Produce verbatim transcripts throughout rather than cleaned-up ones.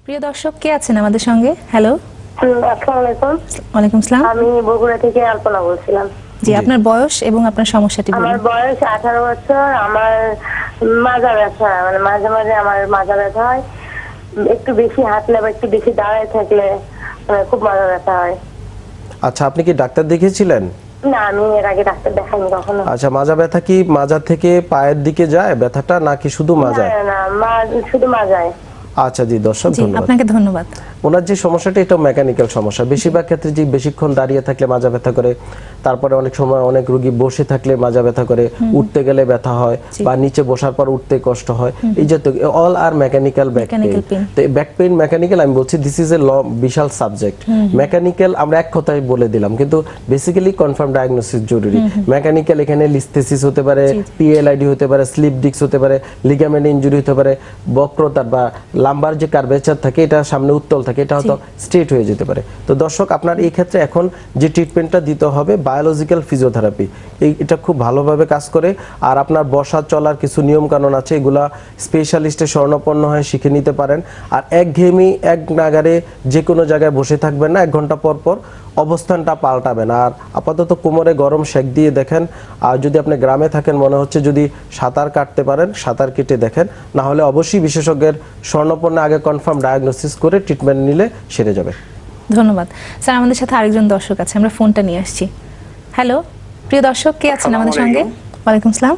প্রিয় দর্শক কে আছেন আমাদের সঙ্গে? হ্যালো, আসসালামু আলাইকুম। ওয়ালাইকুম আসসালাম। আমি বগুড়া থেকে আলপনা বলছিলাম। জি, আপনার বয়স এবং আপনার সমস্যাটি বলুন। আমার বয়স আঠারো বছর। আমার মাজা ব্যথা, মানে মাঝে মাঝে আমার মাজা ব্যথা হয়, একটু বেশি হাঁটলে বা একটু বেশি দাঁড়ায় থাকলে খুব মাজা ব্যথা হয়। আচ্ছা, আপনি কি ডাক্তার দেখিয়েছিলেন? না, আমি এর আগে ডাক্তার দেখাইনি কখনো। আচ্ছা, মাজা ব্যথা কি মাজা থেকে পায়ের দিকে যায় ব্যথাটা, নাকি শুধু মাজায়? না না, শুধু মাজায়। আচ্ছা জি, দর্শক ধন্যবাদ। আপনাকে ধন্যবাদ। ওনার যে সমস্যাটা এটা মেকানিক্যাল সমস্যা। বেশিরভাগ ক্ষেত্রে যে বেশিক্ষণ দাঁড়িয়ে থাকলে মাজা ব্যথা করে, তারপরে অনেক সময় অনেক রোগী বসে থাকলে মাজা ব্যথা করে, উঠতে গেলে ব্যথা হয়, বা নিচে বসার পর উঠতে কষ্ট হয়। এই যে all are mechanical back pain. তো ব্যাক পেইন মেকানিক্যাল, আমি বলছি দিস ইজ এ ল বিশাল সাবজেক্ট। মেকানিক্যাল আমরা এক কথায় বলে দিলাম, কিন্তু বেসিক্যালি কনফার্ম ডায়াগনোসিস জরুরি। মেকানিক্যাল এখানে লিস্থেসিস হতে পারে, পিএলআইডি হতে পারে, স্লিপ ডিস্ক হতে পারে, লিগামেন্ট ইনজুরি হতে পারে, বক্রতা বা লাম্বার যে কার্ভেচার থাকে এটা সামনে উত্তল থাকে, এটা হয়তো স্ট্রেট হয়ে যেতে পারে। তো দর্শক, আপনার এই ক্ষেত্রে এখন যে ট্রিটমেন্টটা দিতে হবে বায়োলজিক্যাল ফিজিওথেরাপি, এই এটা খুব ভালোভাবে কাজ করে। আর আপনার বসা চলার কিছু নিয়ম কানুন আছে, এগুলা স্পেশালিস্টের শরণাপন্ন হয়ে শিখে নিতে পারেন। আর একঘেয়েমি এক নাগারে যে কোনো জায়গায় বসে থাকবেন না, এক ঘন্টা পর পর অবস্থানটা পাল্টাবেন। আর আপাতত কোমরে গরম সেক দিয়ে দেখেন। আর যদি আপনি গ্রামে থাকেন, মনে হচ্ছে যদি সাঁতার কাটতে পারেন সাঁতার কেটে দেখেন, না হলে অবশ্যই বিশেষজ্ঞের শরণাপন্ন আগে কনফার্ম ডায়াগনোসিস করে ট্রিটমেন্ট নিলে সেরে যাবে। ধন্যবাদ স্যার। আমাদের সাথে আরেকজন দর্শক আছে, আমরা ফোনটা নিয়ে আসছি। হ্যালো, প্রিয় দর্শক কে আছেন আমাদের সঙ্গে? ওয়ালাইকুম আসসালাম।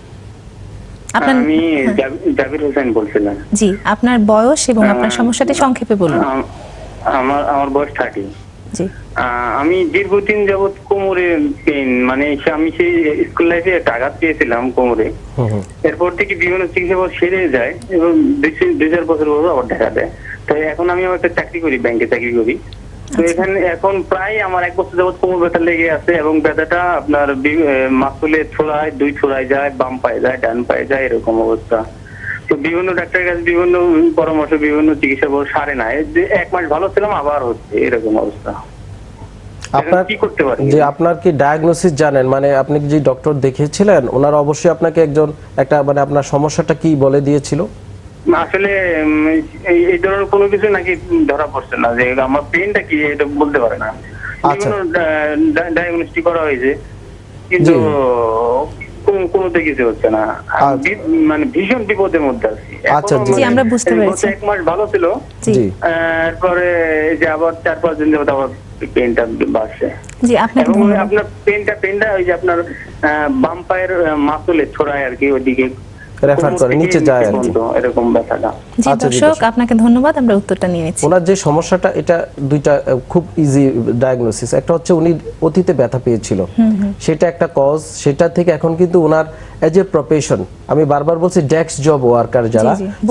আপনার আমি জাবির হোসেন বলছিলাম। জি, আপনার বয়স এবং আপনার সমস্যাটি সংক্ষেপে বলুন। আমার আমার বয়স ত্রিশ। জি, আমি দীর্ঘদিন যাবত কোমরে পেইন, মানে আমি সেই স্কুল লাইফে একটা আঘাত পেয়েছিলাম কোমরে। এরপর থেকে বিভিন্ন চিকিৎসা পর সেরে যায় এবং দুই চার বছর পর আবার দেখা দেয়। তো এখন আমি একটা চাকরি করি, ব্যাংকে চাকরি করি। তো এখানে এখন প্রায় আমার এক বছর যাবত কোমর ব্যথা লেগে আছে, এবং ব্যথাটা আপনার মাসুলে ছোড়ায়, দুই ছোড়ায় যায়, বাম পায়ে যায়, ডান পায়ে যায়, এরকম অবস্থা। তো বিভিন্ন ডাক্তারের কাছে বিভিন্ন পরামর্শ, বিভিন্ন চিকিৎসা পর সারে না, এক মাস ভালো ছিলাম আবার হচ্ছে, এরকম অবস্থা। আপনার কি করতে পারেন? যে আপনার কি ডায়াগনোসিস জানেন, মানে আপনি যে ডক্টর দেখিয়েছিলেন ওনারা অবশ্যই আপনাকে একজন একটা মানে আপনার সমস্যাটা কি বলে দিয়েছিল? আসলে এই ধরনের কোনো কিছু নাকি ধরা পড়ছে না, যে আমার পেইনটা কি এটা বলতে পারে না। বিভিন্ন ডায়াগনোস্টিক করা হয়েছে, কিন্তু কোনোতে কিছু হচ্ছে না। মানে ভীষণ বিপদের মধ্যে আছি। আচ্ছা জি, আমরা বুঝতে পেরেছি। এক মাস ভালো ছিল, এরপরে যে আবার চার পাঁচ দিন যাবত আবার পেইনটা বাড়ছে। জি, আপনাকে ধন্যবাদ। আপনার পেইনটা পেইনটা ওই যে আপনার বাম পায়ের মাসলে ছড়ায় আর কি, ওইদিকে রেফার করে নিচে যায় আর কি, এরকম ব্যথাটা। জি দর্শক, আপনাকে ধন্যবাদ, আমরা উত্তরটা নিয়ে নিচ্ছি। ওনার যে সমস্যাটা এটা দুইটা খুব ইজি ডায়াগনোসিস। একটা হচ্ছে উনি অতীতে ব্যথা পেয়েছিল, সেটা একটা কজ। সেটা থেকে এখন কিন্তু ওনার এজ এ প্রফেশন, আমি বারবার বলছি ডেস্ক জব ওয়ার্কার যারা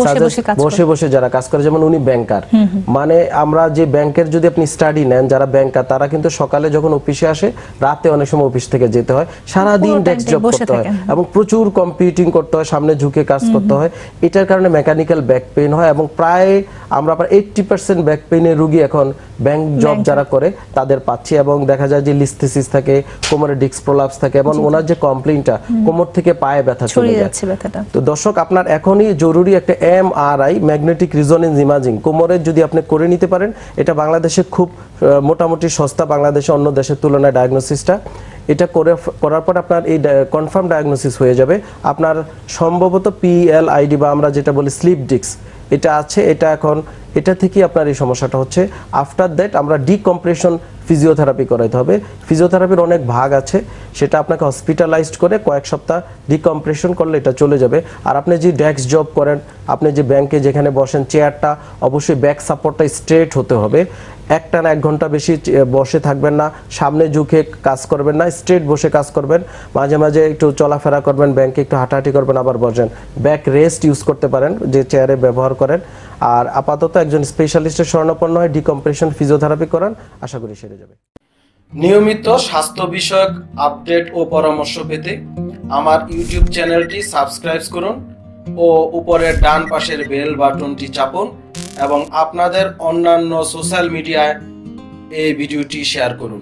বসে বসে যারা কাজ করে, যেমন উনি ব্যাংকার। মানে আমরা যে ব্যাংকের যদি আপনি স্টাডি নেন, যারা ব্যাংকার তারা কিন্তু সকালে যখন অফিসে আসে রাতে অনেক সময় অফিস থেকে যেতে হয়, সারাদিন ডেস্ক জব করতে হয় এবং প্রচুর কম্পিউটিং করতে হয়, সামনে ঝুঁকে কাজ করতে হয়। এটার কারণে মেকানিক্যাল ব্যাক পেইন হয়, এবং প্রায় আমরা প্রায় এইট্টি পার্সেন্ট ব্যাক পেইনের রোগী এখন ব্যাংক জব যারা করে তাদের পাচ্ছি। এবং দেখা যায় যে লিস্থেসিস থাকে, কোমরে ডিস্ক প্রলাপস থাকে, এবং ওনার যে কমপ্লেইনটা কোমর থেকে পায়ে ব্যথা চলে যাচ্ছে ব্যথাটা। তো দর্শক, আপনার এখনই জরুরি একটা এমআরআই, ম্যাগনেটিক রিজোনেন্স ইমেজিং কোমরের যদি আপনি করে নিতে পারেন, এটা বাংলাদেশে খুব মোটামুটি সস্তা, বাংলাদেশে অন্য দেশের তুলনায় ডায়াগনোসিসটা। এটা করে করার পর আপনার এই কনফার্ম ডায়াগনোসিস হয়ে যাবে। আপনার সম্ভবত পিএলআইডি বা আমরা যেটা বলি স্লিপ ডিস্ক এটা আছে, এটা এখন এটা থেকে আপনার এই সমস্যাটা হচ্ছে। আফটার দ্যাট আমরা ডিকম্প্রেশন ফিজিওথেরাপি করাইতে হবে। ফিজিওথেরাপির অনেক ভাগ আছে, সেটা আপনাকে হসপিটালাইজড করে কয়েক সপ্তাহ ডিকম্প্রেশন করলে এটা চলে যাবে। আর আপনি যে ডেস্ক জব করেন, আপনি যে ব্যাংকে যেখানে বসেন, চেয়ারটা অবশ্যই ব্যাক সাপোর্টটা স্ট্রেট হতে হবে। একটা না এক ঘন্টা বেশি বসে থাকবেন না, সামনে ঝুঁকে কাজ করবেন না, স্ট্রেট বসে কাজ করবেন। মাঝে মাঝে একটু চলাফেরা করবেন, ব্যাংকে একটু হাঁটাহাঁটি করবেন, আবার বসেন। ব্যাক রেস্ট ইউজ করতে পারেন যে চেয়ারে ব্যবহার করেন। আর আপাতত একজন স্পেশালিস্টের শরণাপন্ন হয় ডিকম্প্রেশন ফিজিওথেরাপি করান, আশা করি সেরে যাবে। নিয়মিত স্বাস্থ্য বিষয়ক আপডেট ও পরামর্শ পেতে আমার ইউটিউব চ্যানেলটি সাবস্ক্রাইব করুন ও উপরের ডান পাশের বেল বাটনটি চাপুন, এবং আপনাদের অন্যান্য সোশ্যাল মিডিয়ায় এই ভিডিওটি শেয়ার করুন।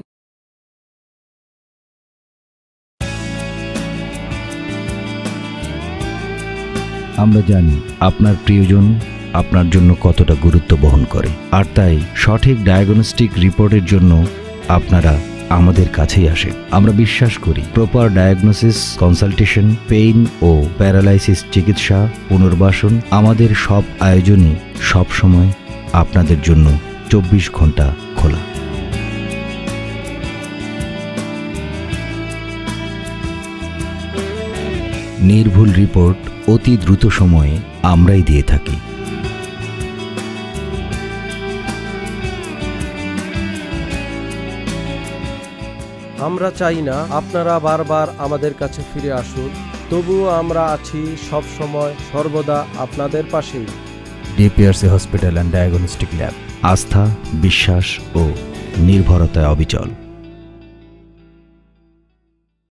আমরা জানি আপনার প্রিয়জন আপনার জন্য কতটা গুরুত্ব বহন করে। আর তাই সঠিক ডায়াগনস্টিক রিপোর্টের জন্য আপনারা আমাদের কাছেই আসেন। আমরা বিশ্বাস করি প্রপার ডায়াগনোসিস, কনসালটেশন, পেইন ও প্যারালাইসিস চিকিৎসা, পুনর্বাসন, আমাদের সব আয়োজনই সব সময় আপনাদের জন্য চব্বিশ ঘন্টা খোলা। নির্ভুল রিপোর্ট অতি দ্রুত সময়ে আমরাই দিয়ে থাকি। আমরা চাই না আপনারা বারবার আমাদের কাছে ফিরে আসুন, তবুও আমরা আছি সব সময় সর্বদা আপনাদের পাশেই। DPRC hospital and diagnostic lab, আস্থা, বিশ্বাস ও নির্ভরতায় অবিচল।